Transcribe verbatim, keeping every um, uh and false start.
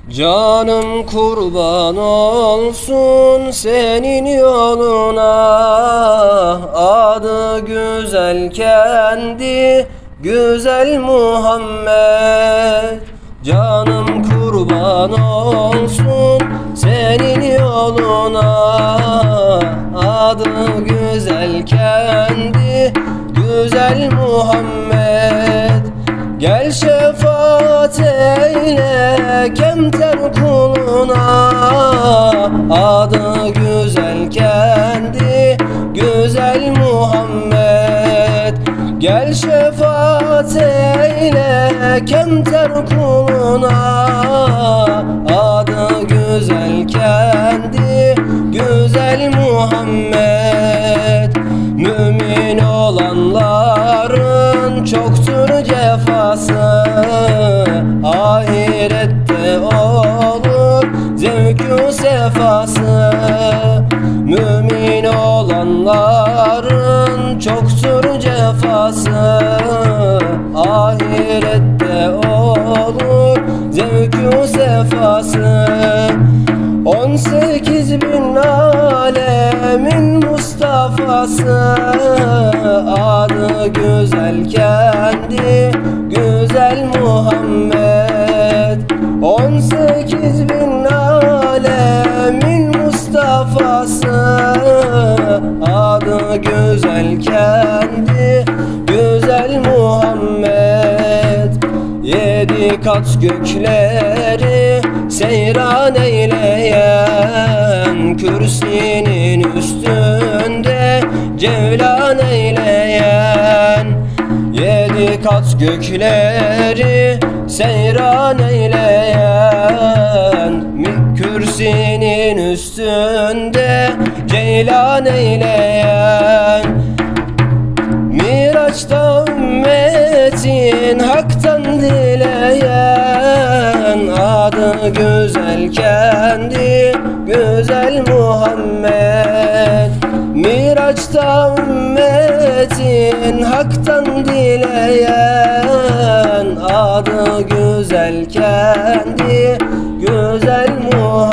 Canım kurban olsun senin yoluna, adı güzel kendi güzel Muhammed. Canım kurban olsun senin yoluna, adı güzel kendi güzel Muhammed. Gel şefaat eyle kemter kuluna, adı güzel kendi güzel Muhammed. Gel şefaat eyle kemter kuluna, adı güzel kendi güzel Muhammed. Mümin olanların çoktur cefası, ahirette olur zevk-ü sefası. Mümin olanların çoktur cefası, ahirette olur zevk-ü sefası. On sekiz bin alemin Mustafa'sı, adı güzel kendi güzel Muhammed. On sekiz bin alemin Mustafa'sı, adı güzel kendi güzel Muhammed. Yedi kat gökleri seyran eyleyen, kürsinin üstünde cevlan eyleyen. Yedi kat gökleri seyran eyleyen, kürsinin üstünde ceylan eyleyen. Miraç'ta ümmetin haktan dileyen, adı güzel kendi güzel Muhammed. Miraç'ta ümmetin haktan dileyen, adı güzel kendi güzel Muhammed.